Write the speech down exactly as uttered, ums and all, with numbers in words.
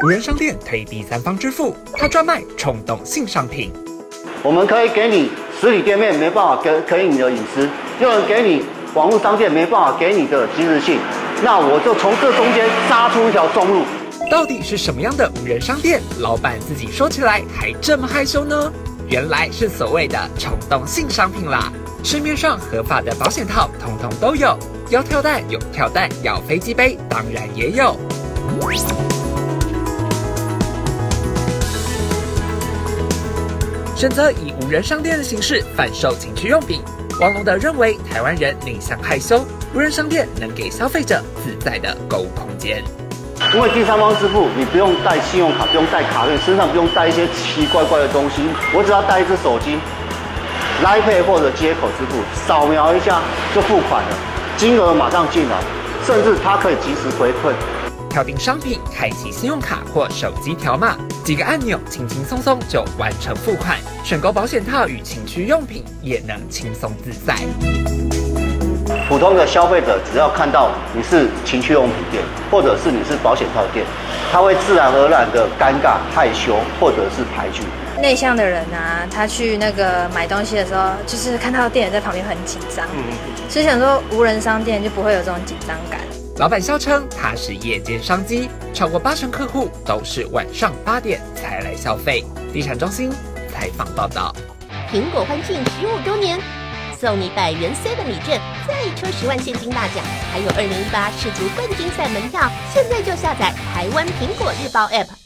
无人商店推第三方支付，他专卖冲动性商品。 我们可以给你实体店面没办法给给你的隐私，又能给你网络商店没办法给你的即时性，那我就从这中间杀出一条中路。 到底是什么样的无人商店？老板自己说起来还这么害羞呢？原来是所谓的冲动性商品啦。市面上合法的保险套通通都有，要跳蛋有跳蛋，要飞机杯当然也有。选择以无人商店的形式贩售情趣用品，网络的认为台湾人内向害羞，无人商店能给消费者自在的购物空间。 因为第三方支付，你不用带信用卡，不用带卡片，身上不用带一些奇奇怪怪的东西，我只要带一只手机 ，Line Pay 或者接口支付，扫描一下就付款了，金额马上进来，甚至它可以及时回馈。 挑定商品，开启信用卡或手机条码，几个按钮轻轻松松就完成付款。选购保险套与情趣用品也能轻松自在。 普通的消费者只要看到你是情趣用品店，或者是你是保险套店，他会自然而然的尴尬、害羞，或者是排拒。 内向的人啊，他去那个买东西的时候，就是看到店员在旁边很紧张，嗯，所以想说无人商店就不会有这种紧张感。 老板笑称他是夜间商机，超过八成客户都是晚上八点才来消费。地产中心采访报道。 苹果欢庆十五周年，送你百元 seven 礼券，再抽十万现金大奖，还有二零一八世足冠军赛门票。现在就下载台湾苹果日报 App。